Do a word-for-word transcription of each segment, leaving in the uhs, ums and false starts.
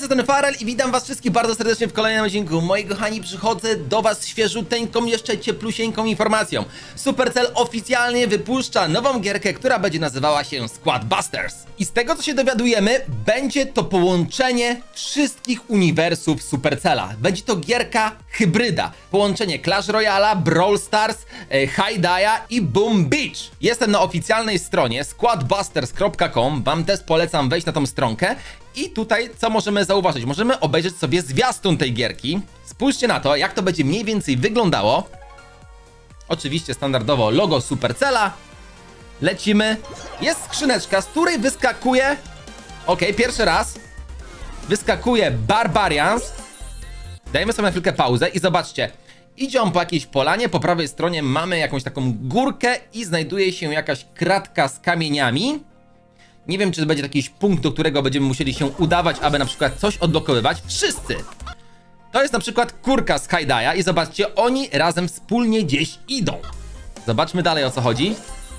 Cześć, jestem Farel i witam was wszystkich bardzo serdecznie w kolejnym odcinku. Moi kochani, przychodzę do was świeżuteńką, jeszcze cieplusieńką informacją. Supercell oficjalnie wypuszcza nową gierkę, która będzie nazywała się Squad Busters. I z tego, co się dowiadujemy, będzie to połączenie wszystkich uniwersów Supercella. Będzie to gierka hybryda. Połączenie Clash Royale'a, Brawl Stars, e, Haydaya i Boom Beach. Jestem na oficjalnej stronie squad busters kropka com. Wam też polecam wejść na tą stronkę. I tutaj co możemy zauważyć? Możemy obejrzeć sobie zwiastun tej gierki. Spójrzcie na to, jak to będzie mniej więcej wyglądało. Oczywiście standardowo logo Supercella. Lecimy. Jest skrzyneczka, z której wyskakuje... Ok, pierwszy raz. Wyskakuje Barbarians. Dajmy sobie na chwilkę pauzę i zobaczcie. Idzie on po jakiejś polanie, po prawej stronie mamy jakąś taką górkę i znajduje się jakaś kratka z kamieniami. Nie wiem, czy to będzie jakiś punkt, do którego będziemy musieli się udawać, aby na przykład coś odblokowywać. Wszyscy! To jest na przykład kurka z Haydaya i zobaczcie, oni razem wspólnie gdzieś idą. Zobaczmy dalej, o co chodzi.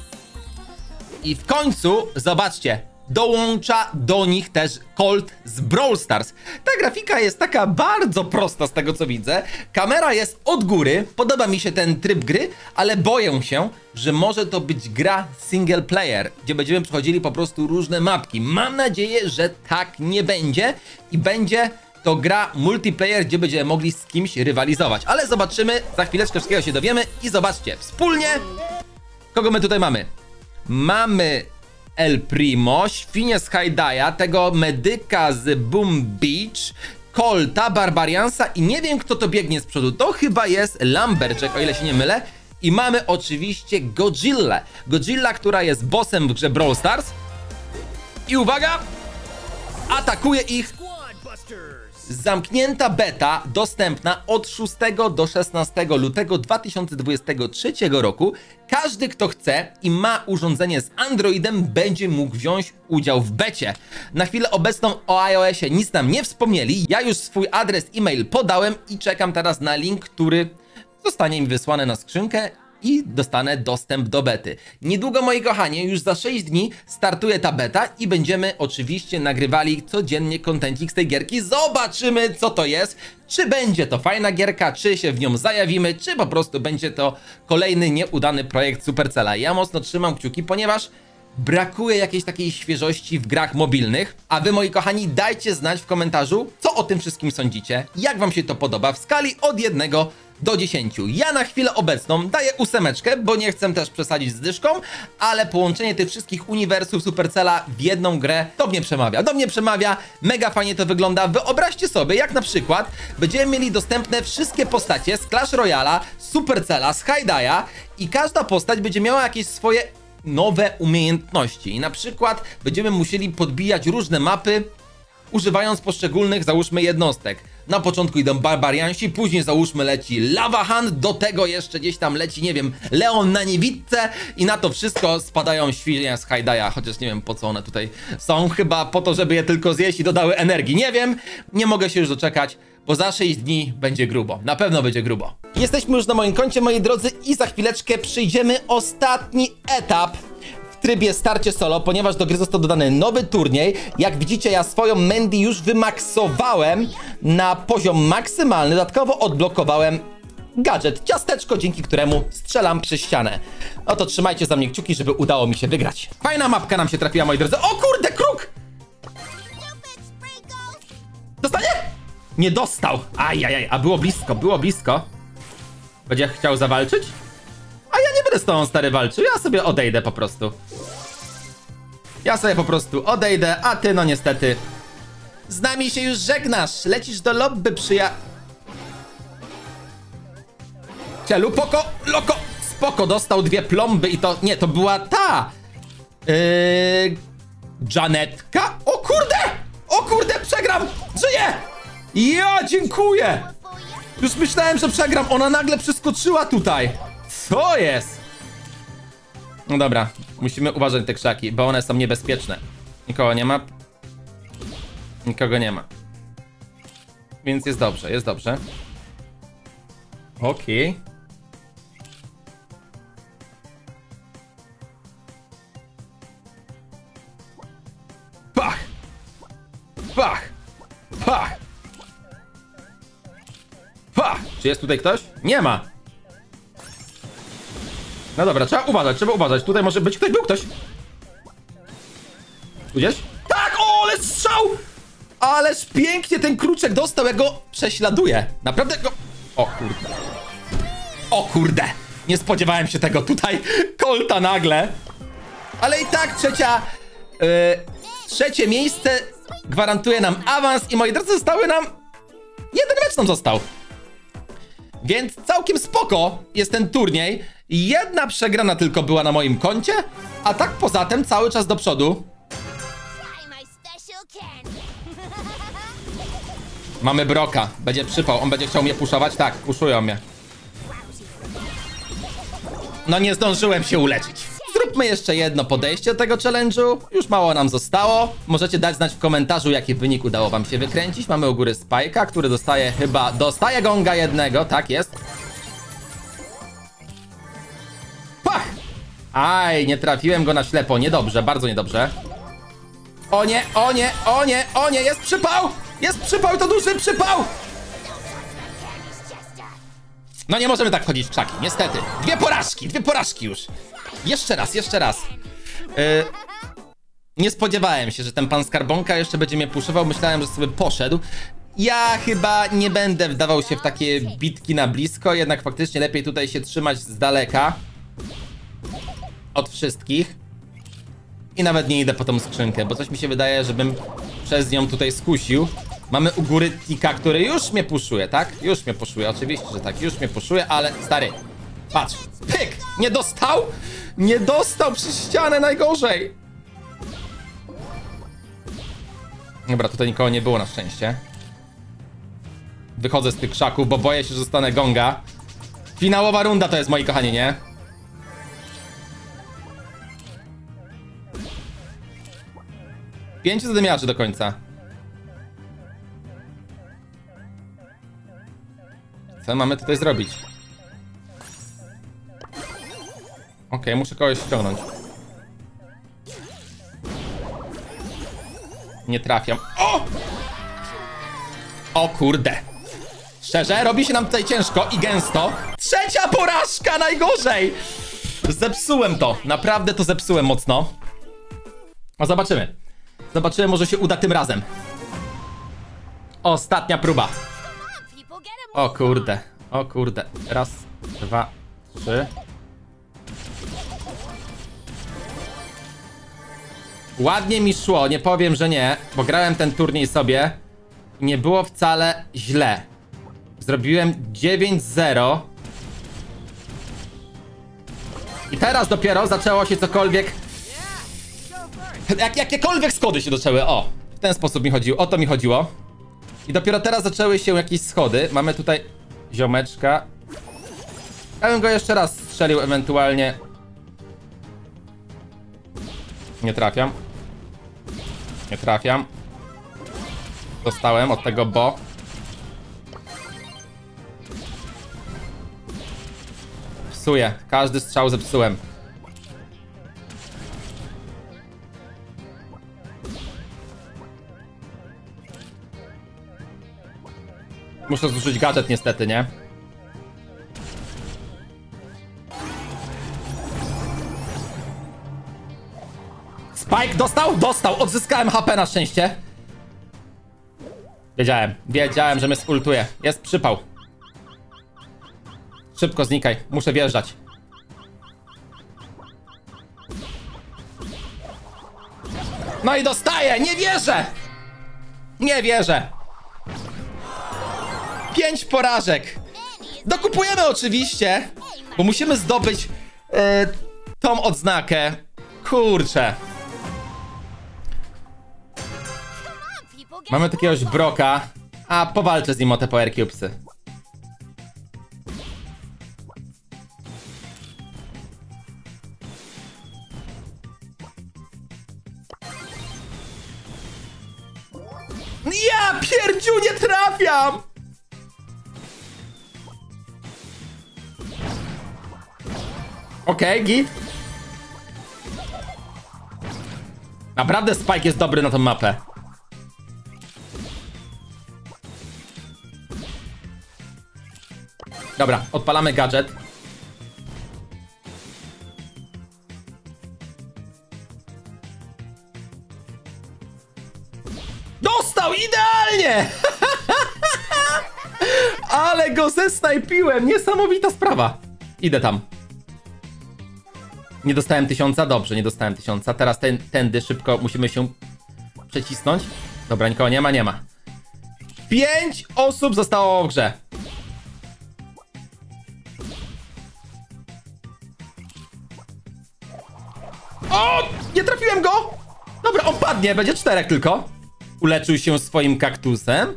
I w końcu, zobaczcie, dołącza do nich też Colt z Brawl Stars. Ta grafika jest taka bardzo prosta z tego, co widzę. Kamera jest od góry, podoba mi się ten tryb gry, ale boję się, że może to być gra single player, gdzie będziemy przechodzili po prostu różne mapki. Mam nadzieję, że tak nie będzie i będzie to gra multiplayer, gdzie będziemy mogli z kimś rywalizować. Ale zobaczymy, za chwileczkę wszystkiego się dowiemy i zobaczcie, wspólnie, kogo my tutaj mamy? Mamy El Primo, świnię z Haydaya, tego medyka z Boom Beach, Colta, Barbariansa i nie wiem, kto to biegnie z przodu. To chyba jest Lumberjack, o ile się nie mylę. I mamy oczywiście Godzillę. Godzilla, która jest bossem w grze Brawl Stars. I uwaga! Atakuje ich. Zamknięta beta dostępna od szóstego do szesnastego lutego dwa tysiące dwudziestego trzeciego roku. Każdy, kto chce i ma urządzenie z Androidem, będzie mógł wziąć udział w becie. Na chwilę obecną o iOSie nic nam nie wspomnieli. Ja już swój adres e-mail podałem i czekam teraz na link, który zostanie mi wysłany na skrzynkę i dostanę dostęp do bety. Niedługo, moi kochani, już za sześć dni startuje ta beta i będziemy oczywiście nagrywali codziennie kontencik z tej gierki. Zobaczymy, co to jest, czy będzie to fajna gierka, czy się w nią zajawimy, czy po prostu będzie to kolejny nieudany projekt Supercella. Ja mocno trzymam kciuki, ponieważ brakuje jakiejś takiej świeżości w grach mobilnych. A wy, moi kochani, dajcie znać w komentarzu, co o tym wszystkim sądzicie, jak wam się to podoba w skali od jednego do dziesięciu. Ja na chwilę obecną daję ósemeczkę, bo nie chcę też przesadzić z dyszką, ale połączenie tych wszystkich uniwersów Supercella w jedną grę do mnie przemawia. Do mnie przemawia, mega fajnie to wygląda. Wyobraźcie sobie, jak na przykład będziemy mieli dostępne wszystkie postacie z Clash Royale'a, Supercella, z Haydaya i każda postać będzie miała jakieś swoje nowe umiejętności. I na przykład będziemy musieli podbijać różne mapy, używając poszczególnych, załóżmy, jednostek. Na początku idą Barbariansi, później załóżmy leci Lava Hand, do tego jeszcze gdzieś tam leci, nie wiem, Leon na niewidce i na to wszystko spadają świnie z Haydaya, chociaż nie wiem, po co one tutaj są, chyba po to, żeby je tylko zjeść i dodały energii, nie wiem, nie mogę się już doczekać, bo za sześć dni będzie grubo, na pewno będzie grubo. Jesteśmy już na moim koncie, moi drodzy, i za chwileczkę przyjdziemy ostatni etap w trybie starcie solo, ponieważ do gry został dodany nowy turniej. Jak widzicie, ja swoją Mandy już wymaksowałem na poziom maksymalny. Dodatkowo odblokowałem gadżet, ciasteczko, dzięki któremu strzelam przez ścianę. No to trzymajcie za mnie kciuki, żeby udało mi się wygrać. Fajna mapka nam się trafiła, moi drodzy. O kurde, kruk! Dostanie? Nie dostał. Ajajaj, a było blisko, było blisko. Będzie chciał zawalczyć? A ja nie będę z tobą, stary, walczył. Ja sobie odejdę po prostu. Ja sobie po prostu odejdę, a ty, no niestety, z nami się już żegnasz. Lecisz do lobby, przyja... Cielu, poko, loko, spoko, dostał dwie plomby i to... Nie, to była ta... Yy... Janetka? O kurde! O kurde, przegram! Żyję! Ja, dziękuję! Już myślałem, że przegram. Ona nagle przeskoczyła tutaj. Co jest? No dobra, musimy uważać na te krzaki, bo one są niebezpieczne. Nikogo nie ma. Nikogo nie ma. Więc jest dobrze, jest dobrze. Okej. Okay. Pach! Pach! Pa! Pa! Czy jest tutaj ktoś? Nie ma. No dobra, trzeba uważać, trzeba uważać. Tutaj może być ktoś, był ktoś. Tu gdzieś? Tak, o, ale strzał! Ależ pięknie ten kruczek dostał, jak go prześladuje. Naprawdę go... O kurde. O kurde. Nie spodziewałem się tego tutaj. Kolta nagle. Ale i tak trzecia... Yy, trzecie miejsce gwarantuje nam awans i moi drodzy, zostały nam... Jeden mecz nam został. Więc całkiem spoko jest ten turniej. Jedna przegrana tylko była na moim koncie, a tak poza tym cały czas do przodu. Mamy Broka. Będzie przypał. On będzie chciał mnie puszować? Tak, puszują mnie. No nie zdążyłem się uleczyć. Zróbmy jeszcze jedno podejście do tego challenge'u. Już mało nam zostało. Możecie dać znać w komentarzu, jaki wynik udało wam się wykręcić. Mamy u góry Spike'a, który dostaje chyba... Dostaje gonga jednego. Tak jest. Pach! Aj, nie trafiłem go na ślepo. Niedobrze, bardzo niedobrze. O nie, o nie, o nie, o nie, jest przypał! Jest przypał, to duży przypał! No nie możemy tak chodzić w krzaki, niestety. Dwie porażki, dwie porażki już. Jeszcze raz, jeszcze raz. Yy, nie spodziewałem się, że ten pan Skarbonka jeszcze będzie mnie puszował. Myślałem, że sobie poszedł. Ja chyba nie będę wdawał się w takie bitki na blisko. Jednak faktycznie lepiej tutaj się trzymać z daleka. Od wszystkich. I nawet nie idę po tą skrzynkę, bo coś mi się wydaje, żebym przez nią tutaj skusił. Mamy u góry Tika, który już mnie puszuje, tak? Już mnie puszuje, oczywiście, że tak. Już mnie puszuje, ale stary, patrz. Pyk! Nie dostał? Nie dostał przez ścianę, najgorzej. Dobra, tutaj nikogo nie było na szczęście. Wychodzę z tych krzaków, bo boję się, że zostanę gonga. Finałowa runda to jest, moi kochani, nie? Pięciu zadymiarzy do końca. Co mamy tutaj zrobić? Okej, okay, muszę kogoś ściągnąć. Nie trafiam. O! O kurde. Szczerze, robi się nam tutaj ciężko i gęsto. Trzecia porażka, najgorzej! Zepsułem to. Naprawdę to zepsułem mocno. No zobaczymy. Zobaczymy, może się uda tym razem. Ostatnia próba. O kurde, o kurde. Raz, dwa, trzy. Ładnie mi szło, nie powiem, że nie. Bo grałem ten turniej sobie. Nie było wcale źle. Zrobiłem dziewięć zero. I teraz dopiero zaczęło się cokolwiek... Jak, jakiekolwiek schody się zaczęły, o. W ten sposób mi chodziło, o to mi chodziło. I dopiero teraz zaczęły się jakieś schody. Mamy tutaj ziomeczka. Ja bym go jeszcze raz strzelił ewentualnie. Nie trafiam. Nie trafiam. Dostałem od tego bo. Psuję. Każdy strzał zepsułem. Muszę zużyć gadżet niestety, nie? Spike dostał? Dostał! Odzyskałem H P na szczęście. Wiedziałem. Wiedziałem, że mnie skultuje. Jest przypał. Szybko znikaj. Muszę wjeżdżać. No i dostaję! Nie wierzę! Nie wierzę! Pięć porażek. Dokupujemy oczywiście, bo musimy zdobyć e, tą odznakę. Kurczę. Mamy takiegoś Broka. A powalczę z nim o te Power Cubesy. Ja pierdziu, nie trafiam! Okej, okay, git. Naprawdę Spike jest dobry na tą mapę. Dobra, odpalamy gadżet. Dostał idealnie! Ale go zesnajpiłem, niesamowita sprawa. Idę tam. Nie dostałem tysiąca? Dobrze, nie dostałem tysiąca. Teraz ten, tędy szybko musimy się przecisnąć. Dobra, nikogo nie ma, nie ma. Pięć osób zostało w grze. O! Nie trafiłem go! Dobra, on padnie, będzie czterech tylko. Uleczył się swoim kaktusem.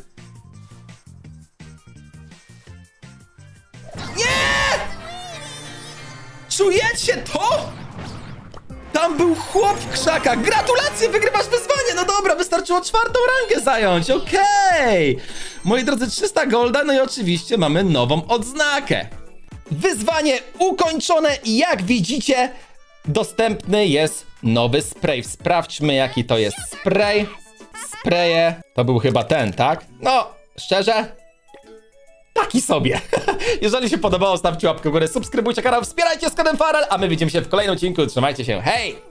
Nie! Czujecie to? Tam był chłop w krzakach. Gratulacje, wygrywasz wyzwanie. No dobra, wystarczyło czwartą rangę zająć. Okej. Okay. Moi drodzy, trzysta golda, no i oczywiście mamy nową odznakę. Wyzwanie ukończone i jak widzicie, dostępny jest nowy spray. Sprawdźmy, jaki to jest spray. Spraye. To był chyba ten, tak? No, szczerze, taki sobie. Jeżeli się podobało, stawcie łapkę w górę, subskrybujcie kanał, wspierajcie z kodem Farel, a my widzimy się w kolejnym odcinku. Trzymajcie się, hej!